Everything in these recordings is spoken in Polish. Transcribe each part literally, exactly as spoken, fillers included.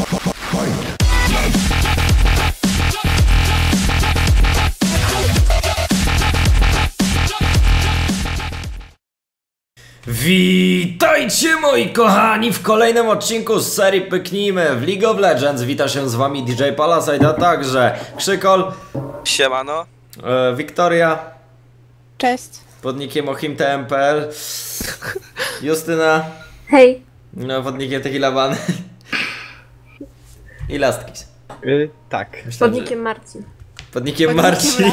Witajcie moi kochani w kolejnym odcinku z serii Pyknijmy w League of Legends. Wita się z wami D J Palasite, a także Krzykol. Siemano. e, Wiktoria. Cześć. Pod nickiem ochim T M P L. Justyna. Hej. No, pod nickiem Tequilaban. I Lastkis. Yy, tak. Pod nickiem Marcin. Pod nickiem Marcin.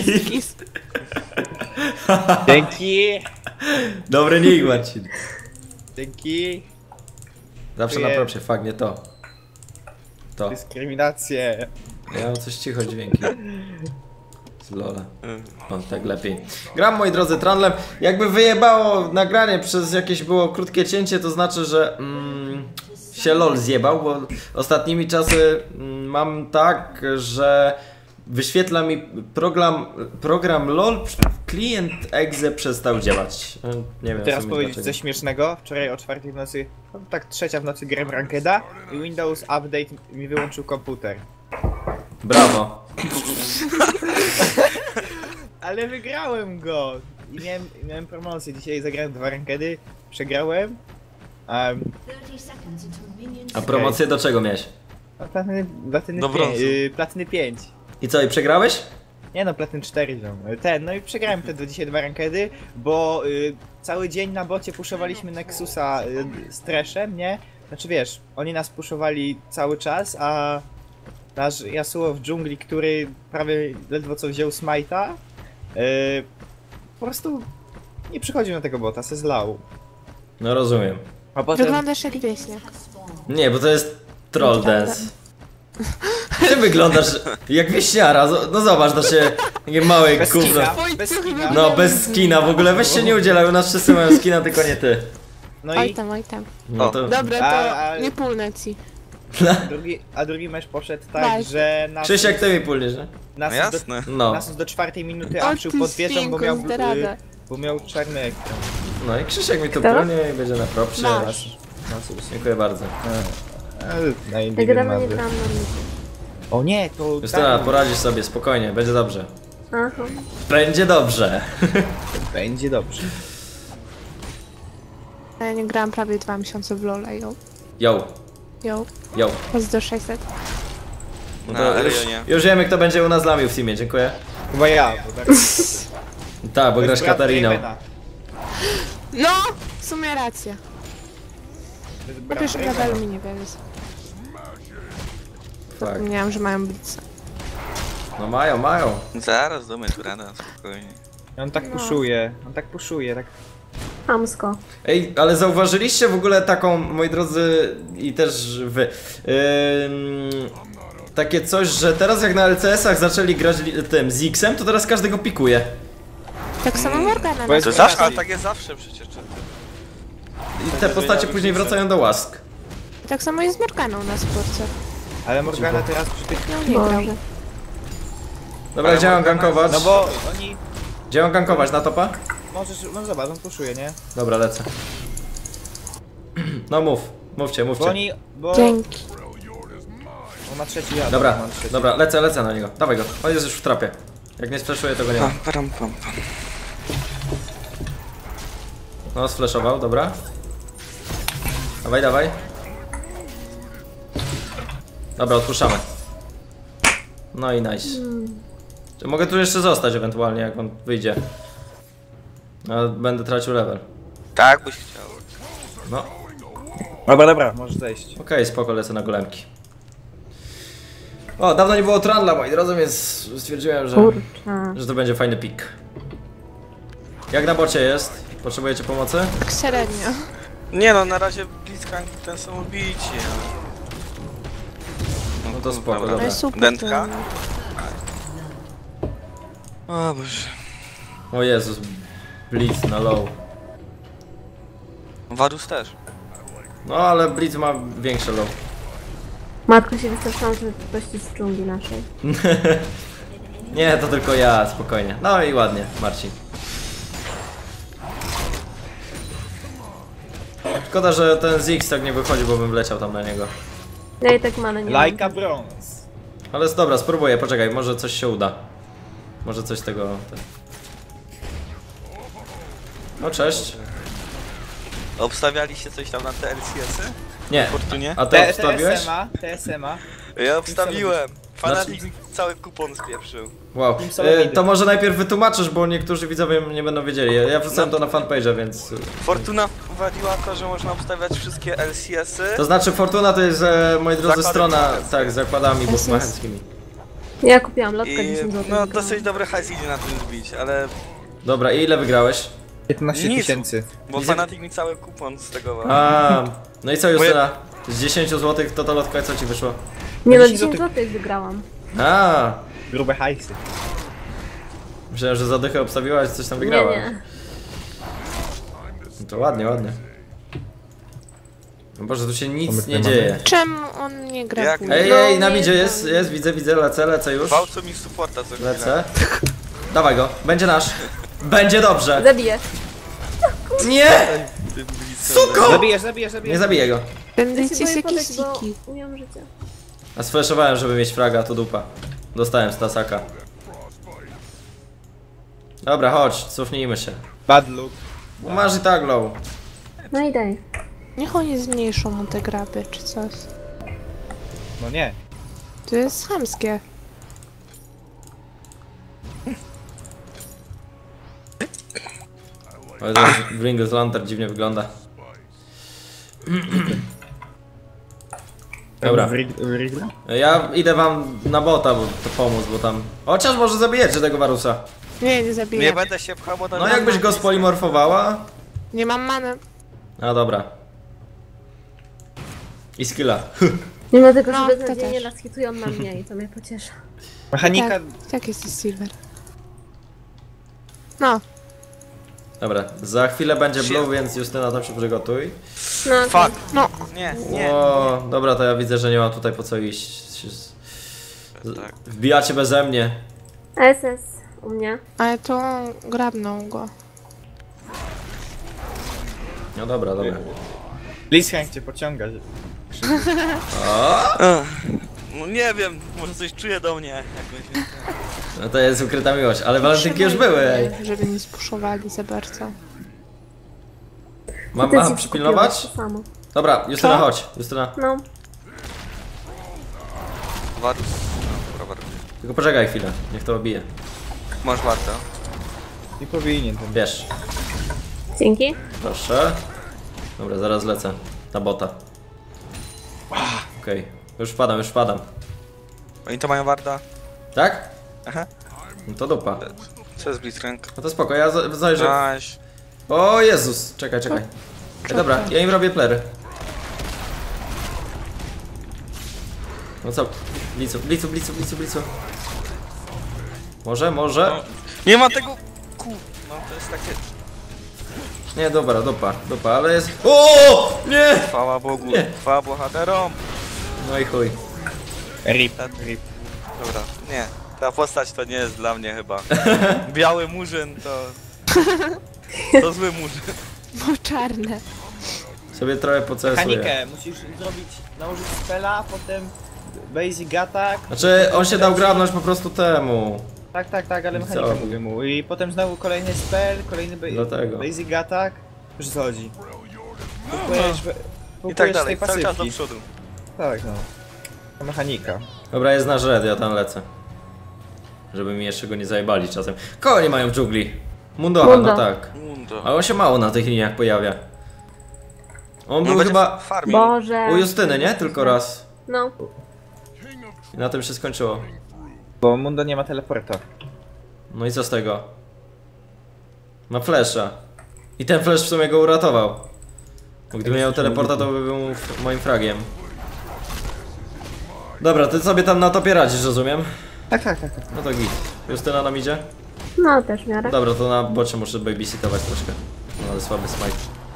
Dzięki. Dobry nick, Marcin. Dzięki. Zawsze na propsie, fakt, nie to. To. Dyskryminację. Ja mam coś cicho dźwięki. Z Lola. O, tak lepiej. Gram, moi drodzy, Trundlem. Jakby wyjebało nagranie przez jakieś było krótkie cięcie, to znaczy, że mm, się LOL zjebał, bo ostatnimi czasy mm, mam tak, że wyświetla mi program, program LOL, klient exe przestał działać. Nie wiem. Teraz powiedzieć coś śmiesznego. Wczoraj o czwartej w nocy, no tak trzecia w nocy grałem Rankeda i Windows Update mi wyłączył komputer. Brawo. Ale wygrałem go! I miałem, miałem promocję. Dzisiaj zagrałem dwa Rankedy, przegrałem. Um, A promocję do czego miałeś? platyny, platyny, Do pię- brązu. yy, platyny pięć. I co, i przegrałeś? Nie no, platyn cztery ziom. Ten, no i przegrałem te dzisiaj dwa rankedy, bo y, cały dzień na bocie puszowaliśmy Nexusa y, z treszem, nie? Znaczy wiesz, oni nas puszowali cały czas, a nasz Yasuo w dżungli, który prawie ledwo co wziął smite'a, y, po prostu nie przychodził na tego bota, se zlał. No rozumiem. A potem... Wyglądasz jak wieśniak. Nie, bo to jest troll dance. Ty wyglądasz jak wieśniara, no zobacz, to się takie małe Bez gówno. skina, bez skina. No bez skina, w ogóle weź się nie udzielaj, u nas wszyscy mają skina, tylko nie ty. No Oj i tam, oj tam. No to... Dobra, to A- a- nie pulnę ci. drugi, a drugi mecz poszedł tak, Daj. że nas, Krzysiek, ty mi pulniesz, nie? nas, No do, jasne. No. nas do czwartej minuty O apszył ty pod wieżą, bo świnko, miał, zdrada. y, bo miał czarny ekran. No i Krzysiek mi tu Kto? pulnie i będzie na propsie. Masz. Dziękuję bardzo. Na Ja gramy nie grałam na mnie. O nie, to... Justyna, poradzisz sobie, spokojnie, będzie dobrze. Aha. Będzie dobrze. Będzie dobrze. A ja nie grałam prawie dwa miesiące w LoL'a, yo. Yo, Yo. yo. Jest do sześćset. No Na to już, Erionie. już wiemy, kto będzie u nas lamił w teamie, dziękuję. Chyba ja, bo tak... Tak, bo grasz Katariną. No! W sumie racja. Na pierwszym levelu mi nie wiele. Tak. Zapomniałam, że mają blitza. No mają, mają. Zaraz do Metrana, spokojnie. On tak puszuje, on tak puszuje, tak... Hamsko. Ej, ale zauważyliście w ogóle taką, moi drodzy, i też wy, ym, takie coś, że teraz jak na L C S-ach zaczęli grać li- tym Ziggsem, to teraz każdego pikuje. Tak samo Morgana. Bo jest- To zawsze, ale tak jest zawsze przecież. I te postacie później wracają do łask. Tak samo jest z Morganą na sporcie. Ale Morgana teraz przy tych... No nie grał. Boże. Dobra, gdzie mam gankować? No bo oni... Gdzie mam gankować, na topa? Możesz, no zobacz, on puszuje, nie? Dobra, lecę. No mów, mówcie, Bo mówcie. oni... bo... Dzięki. On ma trzeci jad. Dobra, on ma trzeci. dobra, lecę, lecę na niego. Dawaj go, on jest już w trapie. Jak nie sfleszuje, to go nie ma. Pam, pam, pam, pam. No, sfleszował, dobra. Dawaj, dawaj. Dobra, odpuszczamy. No i nice. Czy mogę tu jeszcze zostać ewentualnie, jak on wyjdzie. No, będę tracił level. Tak byś chciał. No, Dobra, dobra, możesz zejść. okej, spoko, lecę na golemki. O, dawno nie było Trundla, moi drodzy, więc stwierdziłem, że, Kurczę. że to będzie fajny pik. Jak na bocie jest? Potrzebujecie pomocy? Tak średnio. Nie no, na razie Blitzcrank ten samobici. No to spoko, dobra. No jest super. Dętka? to- O Boże. O Jezus, Blitz na low. Varus też. No, ale Blitz ma większe low. Matko się wystraszyłam, że ktoś z dżungli naszej. Nie, to tylko ja, spokojnie. No i ładnie, Marcin. Szkoda, że ten Ziggs tak nie wychodzi, bo bym wleciał tam na niego. Ja i tak manę nie mam. Lajka brąz. Ale jest dobra, spróbuję, poczekaj, może coś się uda. Może coś z tego... Ten... No cześć. Obstawialiście coś tam na te L C S-y? Nie, Fortunie? a ty T- obstawiłeś? TSMA, TSMA. Ja obstawiłem. Fanatik Znaczy- mi cały kupon spieprzył. Wow, Team e, Solomid. to może najpierw wytłumaczysz, bo niektórzy widzowie nie będą wiedzieli. Ja- Ja wrzucałem to na fanpage'a, więc... Fortuna wprowadziła to, że można obstawiać wszystkie L C S-y. To znaczy Fortuna to jest, e, moi drodzy, Zakłady strona, bukmacherskie. tak, z zakładami S S. bukmacherskimi. Ja kupiłam lotka I dziesięć złotych. no dosyć dobry hajs idzie na tym zbić, ale... Dobra, i ile wygrałeś? piętnaście Nic. tysięcy. Bo Fanatik mi cały kupon z tego ma. A, no i co Justyna? Z dziesięć złotych to ta lotka co ci wyszło? Nie no, dziesięć dziesięć złotych. złotych wygrałam. A, Grube hajsy. myślałem, że za dychę obstawiłaś, coś tam Nie, wygrała. nie. No to ładnie, ładnie. No Boże, tu się nic Pomysł nie nie dzieje. Czemu on nie gra Jak? w Ej, No, ej, na nie midzie znam. jest, jest, widzę, widzę, lecę, lecę już. Gwałcą mi supporta co chwilę. Lecę. Dawaj go, będzie nasz. Będzie dobrze. Zabiję. Nie! Ty blisko. Suko! Zabijesz, zabijesz, zabijesz. Nie zabiję go. Będę Ja się ci boję jakieś podejść, bo siki. umiem życie. A sfleszowałem, żeby mieć fraga, to dupa. Dostałem z tasaka. Dobra, chodź, cofnijmy się. Bad look. Bo masz i tak low. No i daj. Niech oni zmniejszą mu te graby czy coś. No nie. To jest chamskie. Ale ten Bringles Lantern dziwnie wygląda. Dobra. W rig- w rigla? Ja idę wam na bota, bo to pomóc, bo tam... Chociaż może zabijecie tego Warusa. Nie, nie zabiję. Nie będę się pchał, bo to No jakbyś go spolimorfowała... Nie mam many. No dobra. I skilla. Mimo tego, że No, beznadziejnie to też. nas hitują na mnie i to mnie pociesza. Mechanika. Tak, tak jest Silver. No, Dobra, za chwilę będzie blue, więc Justyna tam się przygotuj. No, Fuck. no. Nie, nie. O, dobra, to ja widzę, że nie ma tutaj po co iść. Się z- z- Tak. Wbijacie beze mnie. S S u mnie. Ale to grabną go. No dobra, dobra. Blitzcrank cię pociąga. Ech. No nie wiem, może coś czuje do mnie. Jakoś. No to jest ukryta miłość, ale walentynki już były, ej. Żeby nie spuszowali za bardzo. Mam, Ty mam ci przypilnować? kupiłaś to samo. Dobra, Justyna, Co? chodź. Justyna, No. Warus. Dobra, warus. tylko poczekaj chwilę, niech to obije. Masz warto. Nie powinien ten. Wiesz, Dzięki. proszę. Dobra, zaraz lecę. Na bota. Okej, już wpadam, już wpadam. Oni to mają warta. Tak? Aha. No to dupa. Co jest Blitzcrank? No to spoko, ja za- zajrzę. Nice. O Jezus, czekaj, czekaj. Ej, dobra, ja im robię plery. No co? Blicu, blicu, blicu, blicu, blicu. Może, może? Nie ma tego... Ku... No to jest takie... Nie, dobra, dupa, dupa, ale jest... O! Nie! Chwała Bogu. Nie. Chwała bohaterom. No i chuj. Rip, rip. Dobra, nie. Ta postać to nie jest dla mnie chyba. Biały murzyn to... To zły murzyn. Bo czarne. Sobie trochę pocesuję. Mechanikę. Musisz zrobić, nałożyć spela, potem basic attack. Znaczy, on się dał grabnąć po prostu temu. Tak, tak, tak, ale I co? mechanika mówię mu. I potem znowu kolejny spell, kolejny ba Dlatego. basic attack. Wiesz o co chodzi? Kupujesz, I tak kupujesz dalej, tej cały czas do pasywki. przodu. Tak, no. To mechanika. Dobra, jest nasz red, ja tam lecę. Żeby mi jeszcze go nie zajebali czasem. Kogo nie mają w dżungli? Mundoha, Mundo. no tak. Mundo. Ale on się mało na tych liniach pojawia. On On był będzie chyba farming. Boże. u Justyny, nie? Tylko raz. No. I na tym się skończyło. Bo Mundo nie ma teleporta. No i co z tego? Ma flesza. I ten flash w sumie go uratował. Bo gdyby miał teleporta, to by był f- moim fragiem. Dobra, ty sobie tam na topie radzisz, rozumiem? Tak, tak, tak. tak. No to git. Justyna nam idzie? No też w miarę. Dobra, to na bocie muszę babysitować troszkę. No ale słaby smite.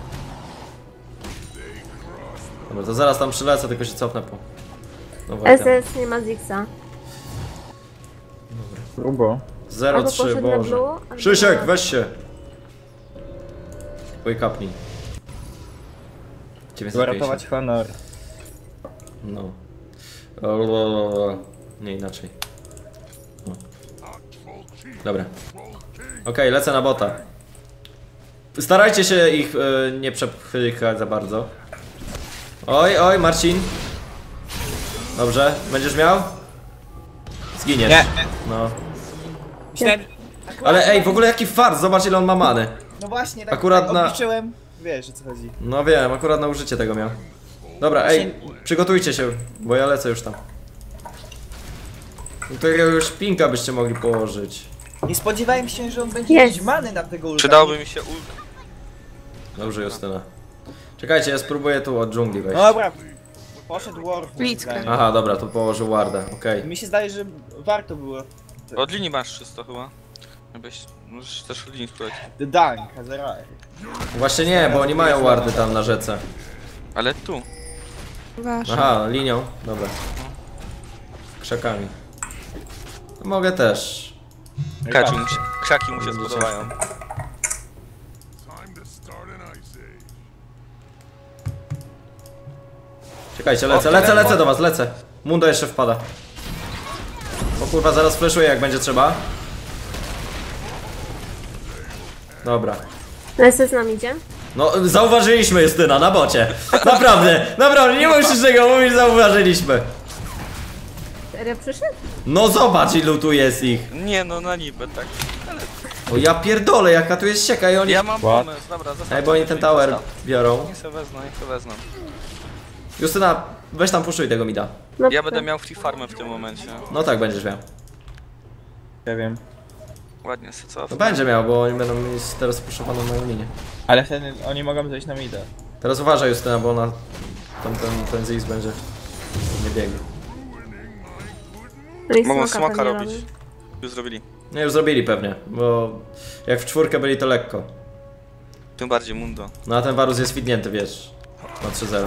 Dobra, to zaraz tam przylecę, tylko się cofnę po... No S właśnie. S nie ma Zixa. Grubo. zero Albo trzy, poszedł na Boże. blue, albo Krzysiek, na- weź się! Wake upnij. Trzeba dziewięćset pięćdziesiąt. ratować honor. No. O, nie inaczej. O. Dobra. Okej, lecę na bota. Starajcie się ich y, nie przepychać za bardzo. Oj, oj, Marcin. Dobrze, będziesz miał? Zginiesz. Nie. No. Myślałem... Ale ej, w ogóle jaki fart, zobacz ile on ma many. No właśnie, tak, Akurat tak na- obliczyłem. Wiesz, o co chodzi. No wiem, akurat na użycie tego miał. Dobra, ej, przygotujcie się, bo ja lecę już tam. No to już pinka byście mogli położyć. Nie spodziewałem się, że on będzie Jest. mieć many na tego ulta. Przydałby mi się ult. Dobrze, Justyna. Czekajcie, ja spróbuję tu od dżungli wejść. No dobra. Poszedł War. Blitzcrank. Aha, dobra, to położył warda, okej. Mi się zdaje, że warto było. Od linii masz czysto chyba. Jakbyś... Możesz też od linii spróbować. The Dunk, Azerae. Właśnie nie, bo oni mają wardy tam na rzece. Ale tu. Wasza. Aha, linią, dobra. Krzakami. No, mogę też. Krzaki mu się, krzaki mu się spodobają. Czekajcie, lecę, lecę, lecę do was, lecę. Mundo jeszcze wpada. O kurwa, zaraz fleszuję jak będzie trzeba. Dobra. Lecę z nami idzie. No, zauważyliśmy Justyna na bocie. Naprawdę, naprawdę, nie musisz tego mówić, zauważyliśmy. Serio przyszedł? No zobacz ilu tu jest ich. Nie no, na niby tak. O ja pierdolę, jaka tu jest sieka i oni... Ja mam pomysł, dobra, zostaw. Ej, bo oni ten tower biorą. Nie se wezmą, nie se wezmą. Justyna, weź tam puszuj tego mida. No, Ja będę miał free farmę w tym momencie. No tak, będziesz miał. Ja wiem. Ładnie se co? No będzie miał, bo oni będą mieć teraz puszowaną moją linię. Ale wtedy oni mogą zejść na mida. Teraz uważaj Justyna, bo ona... Tam ten, ten Ziggs będzie... Nie biegł. No i Mogą smoka smoka pewnie robić. robi. Już zrobili. Nie, już zrobili pewnie, bo... Jak w czwórkę byli to lekko. Tym bardziej Mundo. No a ten Varus jest widnięty, wiesz. Ma trzy zero.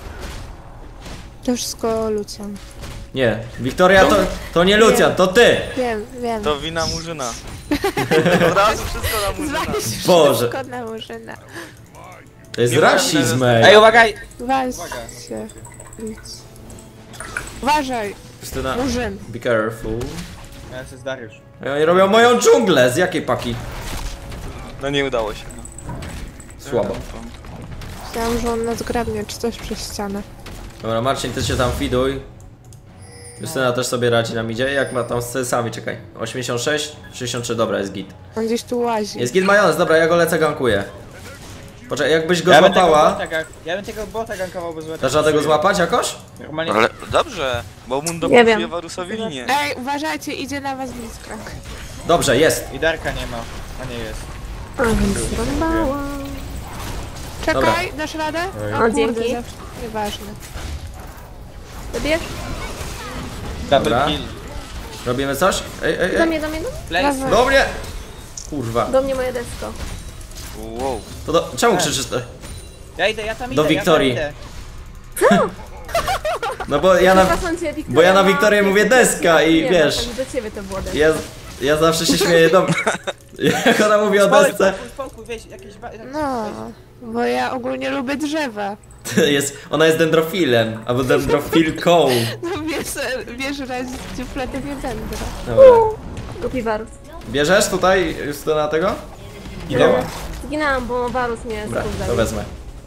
To wszystko Lucian. Nie, Wiktoria to, to nie Lucian, to ty! Wiem, wiem. To wina Murzyna. Od razu wszystko na Murzyna. Zwalisz Boże. wszystko na Murzyna. To jest Nie rasizm, Ej, ej! uwaga! Weź się. Idź. Uważaj, Justyna, Murzyn. be careful. Ja jestem z Dariusz. Ej, oni robią moją dżunglę, z jakiej paki? No nie udało się. No. Słabo. Myślałam, że on nas grabnie czy coś przez ścianę. Dobra, Marcin, ty się tam fiduj. Justyna też sobie radzi na midzie. Jak ma tam z C S-ami, czekaj. osiemdziesiąt sześć, sześćdziesiąt trzy, dobra, jest git. On gdzieś tu łazi. Jest git majonez, dobra, ja go lecę gankuję. Poczekaj, jakbyś go Ja bym, tego złapała... bota, gank- ja bym tego bota gankował bez złota. Dasz radę go złapać jakoś? Normalnie. Ale dobrze, bo Mundo Nie pasuje wiem. Varusowi linię. Ej, uważajcie, idzie na was Blitzcrank. Dobrze, jest. I Darka nie ma. A nie jest. A więc zrąbała. Czekaj, dasz radę? Oj. O, O, kurde, dzięki. zawsze- Nieważne. Dobierz? Double Dobra. kill. Robimy coś? Ej, ej, Do ej. mnie, do mnie, do mnie. Place. Dawaj. Do mnie! Kurwa. Do mnie moje desko. Wow. To do... Czemu krzyczysz? Ja idę, ja tam Do idę. Wiktorii. Ja tam idę. No bo ja na... Przepraszam cię, Wiktoria, bo ja na ma- Wiktorię mówię deska i nie, wiesz... bo do ciebie to było deska. Ja, ja zawsze się śmieję do... Jak ona mówi o Spokój, desce, spokój, spokój, weź jakieś... ba- No, bo ja ogólnie lubię drzewa. to jest, ona jest dendrofilem, albo dendrofilką. No wiesz, wiesz, raz dziupletę nie będę. Dobra. Głupi Varus. Bierzesz tutaj Justyna tego? Idę. Zginęłam, bo Varus mnie Dobra, skuł to wezmę.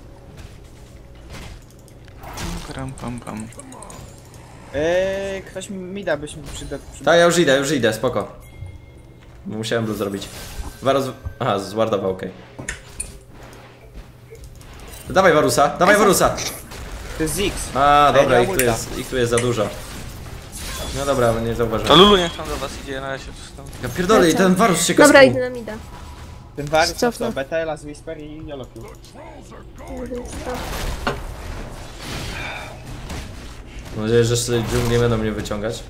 Pam, pam, pam. Eee, ktoś mi da, byś mi przyda... przyda. Tak, ja już idę, już idę, spoko. Musiałem to zrobić. Varus... Aha, zwardował, okej. Dawaj Varusa, dawaj Varusa! To jest Ziggs. A, Ej, dobra, nie ich mam tu, ulta. jest, ich tu jest za dużo. No dobra, nie To zauważyłem. Lulu niech tam do was idzie, na razie tam. Ja pierdolę, i ten Varus się Dobra, kaskuł. idę na mida. Ten Varus to Cofnę. co? B T, Las Whisper i Yolokill. Mam nadzieję, że sobie dżungli nie będą mnie wyciągać.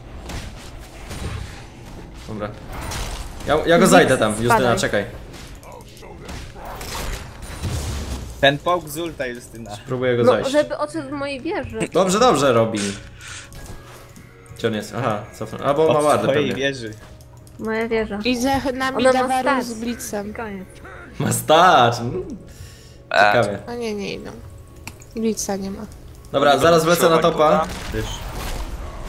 Dobra. Ja, ja go zajdę tam, Justyna, Spadaj. czekaj. Ten poke z ulta Justyna. Próbuję go No, zajść. żeby odszedł w mojej wieży. Dobrze, dobrze robi. Gdzie on jest? Aha, cofnę. Albo ma Od wardę twojej pewnie. wieży. Moja wieża. Idzie na Ona mida ma Varus stać. z Blitzem. Koniec. Ma stać. Mm, ciekawie. A nie, nie idą. Blitza nie ma. Dobra, zaraz wlecę na topa. Tyż.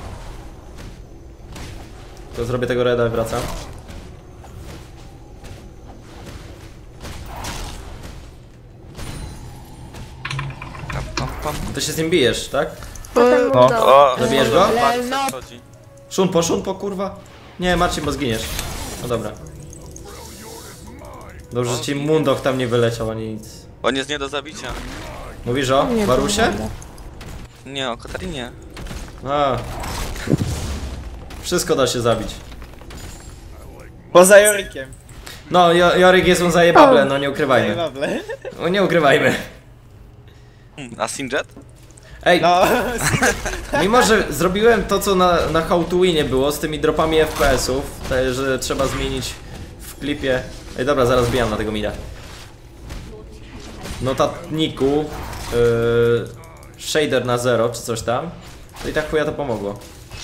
To zrobię tego reda i wracam. Pam, pam, pam. Ty się z nim bijesz, tak? Potem mu No. do... O, Zabijesz go? bardzo No. chodzi. Szunpo, szunpo, kurwa. Nie, Marcin, bo zginiesz. No dobra. Dobrze, że ci Mundok tam nie wyleciał ani nic. On jest nie do zabicia. Mówisz o Nie, Warusie? to Nie, o Katarinie. A. Wszystko da się zabić. Poza Jorykiem. No, jo Joryk jest un zajebable, no nie ukrywajmy. Zajebable. No nie ukrywajmy. Hmm, a Sinjet? Ej, No, mimo że zrobiłem to, co na, na How to Winie było z tymi dropami F P S ów, to, że trzeba zmienić w klipie. Ej, dobra, zaraz bijam na tego mida. Notatniku yy, shader na zero czy coś tam. To i tak chuja to pomogło.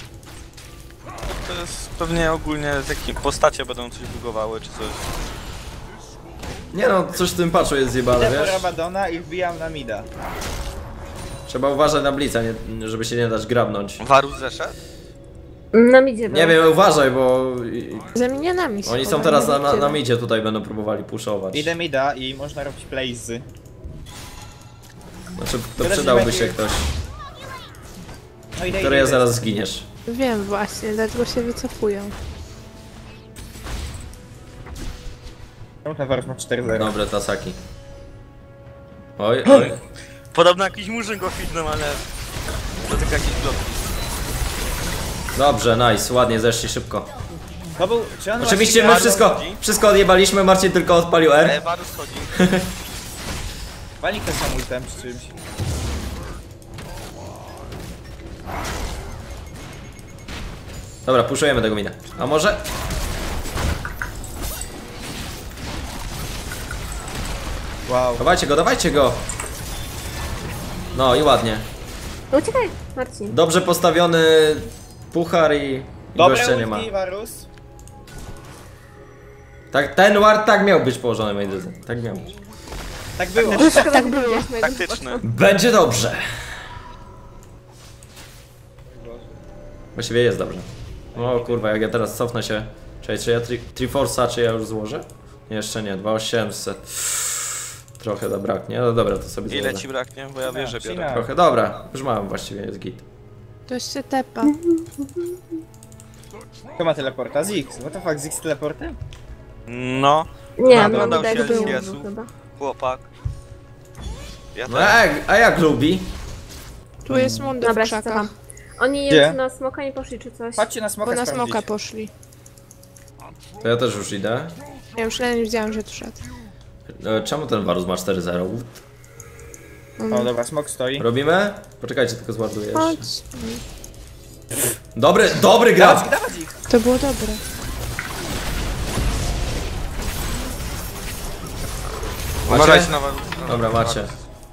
To jest pewnie ogólnie takie postacie będą coś bugowały czy coś. Nie no, coś w tym patchu jest zjebane, idę po wiesz? Rabadona i wbijam na mida. Trzeba uważać na blica, nie, żeby się nie dać grabnąć. Warus zeszedł? Nam idzie Nie wiem, uważaj, bo Za minionami oni są schowani, teraz na, na, tyle. na midzie, tutaj będą próbowali puszować. Idę mida i można robić playsy. Znaczy, to Teraz przydałby nie się będzie- ktoś, No idę, który idę, ja idę. zaraz zginiesz. Wiem właśnie, dlatego się wycofują. Czemu ten Warus ma cztery zero? Dobre Tasaki. Oj, oj. Podobno jakiś murzyn go fitnął, ale... To tylko jakiś blok. Dobrze, nice, ładnie zeszli szybko. To był... Czy on Oczywiście my właśnie- wszystko, wszystko odjebaliśmy, Marcin tylko odpalił E, R. Warus chodzi. Wali ktoś tam ultem czy czymś. Dobra, puszujemy tego mina. A może? Wow. Dawajcie go, dawajcie go! No i ładnie. Uciekaj, Marcin. Dobrze postawiony puchar i, i Dobre gościa nie ma. ulti, Warus. Tak, ten ward tak miał być położony, moi drodzy. Tak miał być. Tak było. Tak było. Taktyczny. Będzie dobrze. Właściwie jest dobrze. O kurwa, jak ja teraz cofnę się. Czekaj, czy ja tri Triforce'a, czy ja już złożę? Nie, jeszcze nie, dwa tysiące osiemset. Trochę da braknie, no dobra, to sobie Ile złożę. ci braknie? Bo ja wierzę, biorę. Przyjmę. Trochę, dobra, już mam właściwie, jest git. To się tepa. Kto ma teleporta? Ziggs. What the fuck, Ziggs teleportem? No, Nie, No, no oglądał tak się było z Jezu. chyba. chłopak. Ja No też. a jak, a jak lubi? Tu jest mundur Dobra, w się krzakach. cofam. Oni Gdzie? jeszcze na smoka nie poszli czy coś? Chodźcie na smoka Bo na sprawdzić. smoka poszli. To ja też już idę. Ja już nie widziałam, że tu szedł. E, Czemu ten Varus ma cztery zero? O dobra, smok stoi. Robimy? Poczekajcie, tylko zładuję jeszcze. Chodź. Dobry, dobry Dawać, gra! dawać ich! To było dobre. Macie? Uważajcie na Warus. Dobra, macie.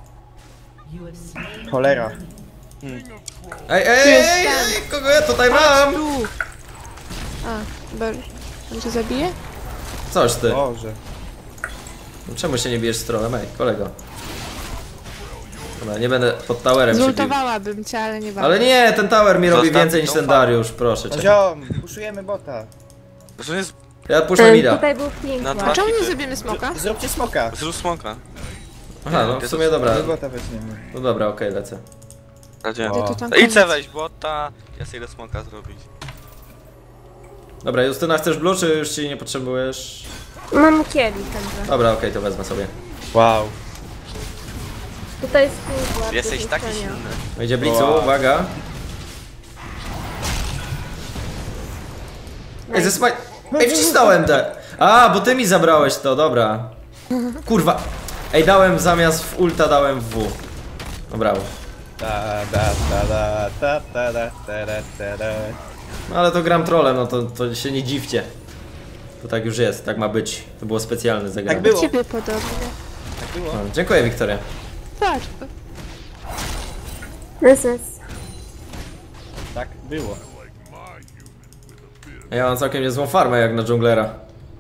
Cholera. Ej, ej, ej, ej, ej, kogo ja tutaj mam? Tu! A, ber... On cię zabije? Coś ty. Boże. Czemu się nie bijesz z trollem? Ej, kolego. Dobra, nie będę pod towerem się bił. Zultowałabym cię, ale nie warto. Ale nie, ten tower mi robi Zostaw więcej niż tą ten falę. Dariusz, proszę No cię. ziom, puszujemy bota. To jest Ja puszczę Ym, mida. Tutaj był ping. Na A dwa czemu nie hity. zrobimy smoka? Zróbcie smoka. Zrób smoka. Aha, no w sumie dobra. My bota weźmiemy. No dobra, okej, lecę. Radzie. Gdzie to tam I C koniec? weź bota, ja sobie idę smoka zrobić. Dobra, Justyna, chcesz blue, czy już ci nie potrzebujesz? Mam kielich także. Dobra, okej, to wezmę sobie. Wow. Tutaj jest ping. ładny, Jesteś taki zniszczenia. silny. Wejdzie blicu, Wow. uwaga. Ej, ze smaj... Ej, wcisnąłem te! A, bo ty mi zabrałeś to, dobra. Kurwa. Ej, dałem zamiast w ulta, dałem w W. No brawo. Ta da ta da ta ta da ta da ta da. No ale to gram trolem, no to, to się nie dziwcie. To tak już jest, tak ma być. To było specjalne zagranie. Tak było. Ciebie podobnie. Tak było. No, dziękuję, Wiktoria. Patrz. Yes, yes. Tak było. Ja mam całkiem niezłą farmę jak na dżunglera.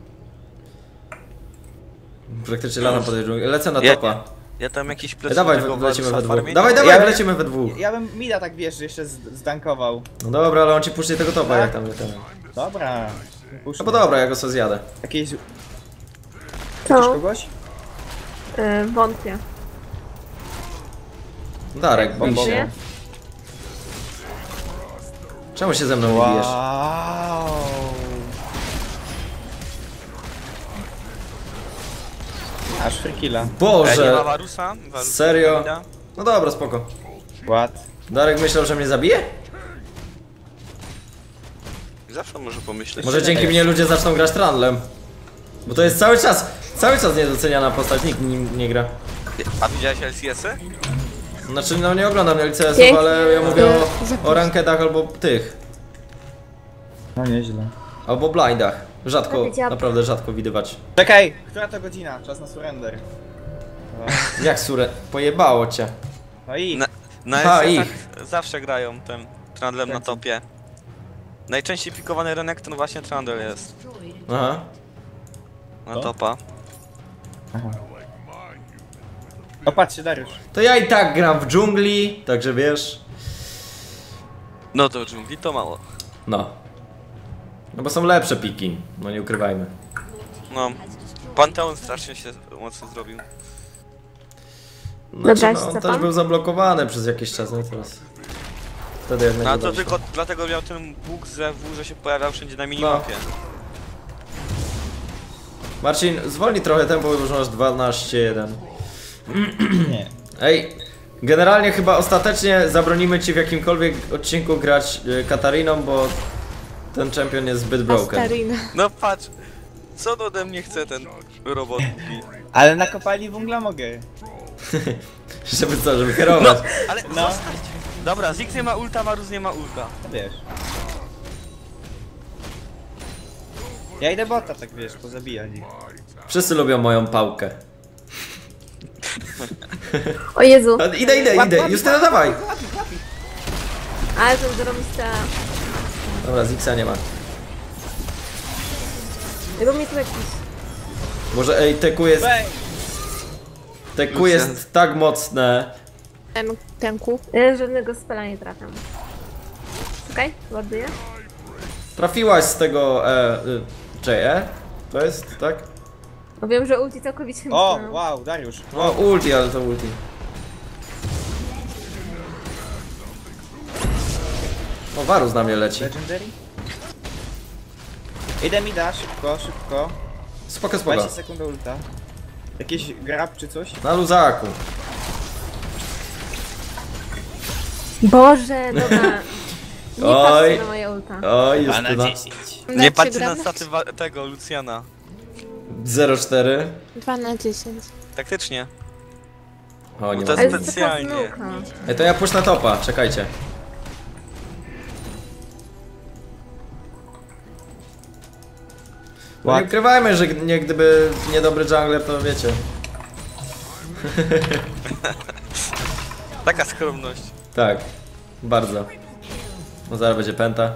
Praktycznie latam po tej dżungli. Lecę na Ja- topa. Ja tam jakiś Ej, plecak. dawaj, tego lecimy we Warusa dwóch. farmię. Dawaj, dawaj, Ja- lecimy we dwóch. Ja bym mida tak wiesz, jeszcze z- zdankował. No dobra, ale on ci puszczy tego topa Tak? jak tam ten. Dobra. No bo dobra, ja go sobie zjadę. Jakieś... Chcesz Co? kogoś? Yy, wątpię. Darek, bij Bombowo. się. Czemu się ze mną nie bijesz? Wow. Aż free killa. E, nie ma Boże! Warusa? Warusa Serio? Mida? No dobra, spoko. What? Darek myślał, że mnie zabije? Zawsze może pomyśleć. Może dzięki mnie ludzie zaczną grać Trundlem. Bo to jest cały czas, cały czas niedoceniana postać, nikt nim nie gra. A widziałeś L C S-y? Znaczy, no nie oglądam L C S-ów, Pięknie. ale ja mówię o, Zapis. o rankedach albo tych. No nieźle. Albo blindach. Rzadko, Powiedziałam. naprawdę rzadko widywać. Czekaj! Która to godzina? Czas na surrender. Jak surę, pojebało cię. No i... Na, na Aha, L C ich. S-ach zawsze grają tym Trundlem na topie. Najczęściej pikowany rynek to właśnie Trundle jest. Aha. Na Co? topa. O, patrzcie, Dariusz. To ja i tak gram w dżungli, także wiesz. No to dżungli to mało. No. No bo są lepsze piki, no nie ukrywajmy. No. Panteon strasznie się mocno zrobił. Znaczy, Dobra, no, co on pan? też był zablokowany przez jakiś czas, no teraz. Wtedy jak No a to najbardziej. tylko dlatego miał ten bóg z W, że się pojawiał wszędzie na minimapie. Marcin, zwolnij trochę tempo, bo już masz dwanaście jeden. Nie. Ej, generalnie chyba ostatecznie zabronimy ci w jakimkolwiek odcinku grać y, Katariną, bo ten champion jest zbyt broken. Astarina. No patrz, co on ode mnie chce ten robot głupi? Ale na kopalni węgla mogę. Żeby co, żeby kierować. Ale No. zostać. Dobra, Ziggs nie ma ulta, Varus nie ma ulta. No wiesz. Ja idę bota, tak wiesz, pozabijać ich. Wszyscy lubią moją pałkę. O Jezu. A, idę, idę, Łap, idę. łap, Justyna, dawaj! Ale to zrobista. Dobra, Zixa nie ma. Bo mnie tu jakiś... Może ej, teku jest, Wej! teku jest tak mocne. Ten, tenku. Ja żadnego spela nie trafiam. Okej, ładuję. Trafiłaś z tego e, y, J E? To jest, tak? Bo wiem, że ulti całkowicie mi O, stanął. wow, Dariusz. O, ulti, ale to ulti. O, Varus na mnie leci. Legendary? Idę mi da, szybko, szybko. Spoko, spoko. dwadzieścia sekund do ulta. Jakiś grab czy coś? Na luzaku. Boże, dobra. Nie Oj. patrzcie na moje ulta. Oj, Justyna. Nie Dacie patrzcie na grać? staty wa- tego, Luciana. zero cztery. dwa na dziesięć. Taktycznie. O, nie to ma. jest- Ale to jest taka specjalnie. znuka. Ej, to ja puść na topa, czekajcie. No nie What? ukrywajmy, że nie gdyby niedobry jungler, to wiecie. Taka skromność. Tak, bardzo. No zaraz będzie penta.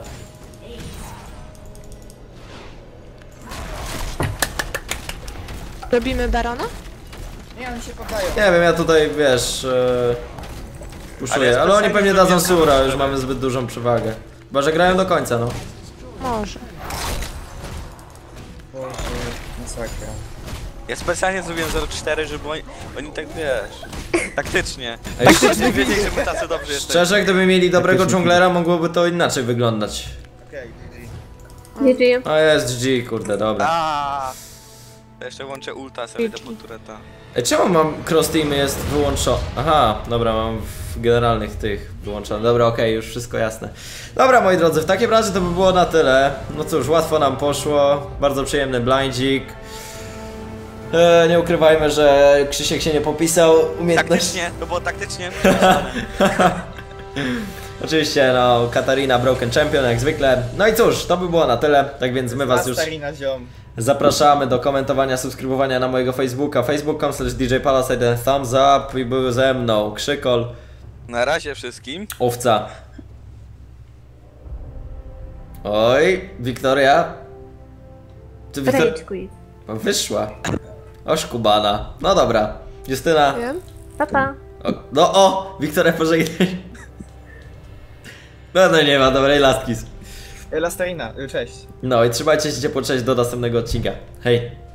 Robimy Barona? Nie, oni się kochają. Nie wiem, ja tutaj, wiesz, e, Ale puszuję, ja ale oni specjalnie pewnie dadzą zrobiłem sura, kamerę. już mamy zbyt dużą przewagę. Chyba, że grają do końca, no. Może. Boże, masakra. Ja specjalnie zrobiłem zero cztery, żeby oni, oni tak wiesz. Taktycznie. Ej, Taktycznie wiedzieli, że my tacy dobrzy jesteśmy. Szczerze, gdyby mieli dobrego dżunglera, mogłoby to inaczej wyglądać. Okej, G G. G G. O, jest G G, kurde, dobra. Aaaa. Ja jeszcze łączę ulta sobie do portreta. Ej, czemu mam cross teamy jest wyłączone? Aha, dobra, mam w generalnych tych wyłączone. Dobra, okej, już wszystko jasne. Dobra, moi drodzy, w takim razie to by było na tyle. No cóż, łatwo nam poszło. Bardzo przyjemny blindzik. E, nie ukrywajmy, że Krzysiek się nie popisał. Umiejętność. Taktycznie, to było taktycznie. Oczywiście, no, Katarina Broken Champion, jak zwykle. No i cóż, to by było na tyle. Tak więc my was już Astarina ziom. zapraszamy do komentowania, subskrybowania na mojego Facebooka, facebook kropka com slash D J Palasite, thumbs up i był ze mną Krzykol, Na razie wszystkim. Owca. Oj, Wiktoria. Ty Wiktor... Rage quit. Wyszła. Oszkubana. No dobra. Justyna. Wiem. Pa, pa. O, no o! Wiktoria, pożegnaj. No no nie ma dobrej lastki. Lastarina, y, cześć. No i trzymajcie się ciepło, cześć, do następnego odcinka. Hej!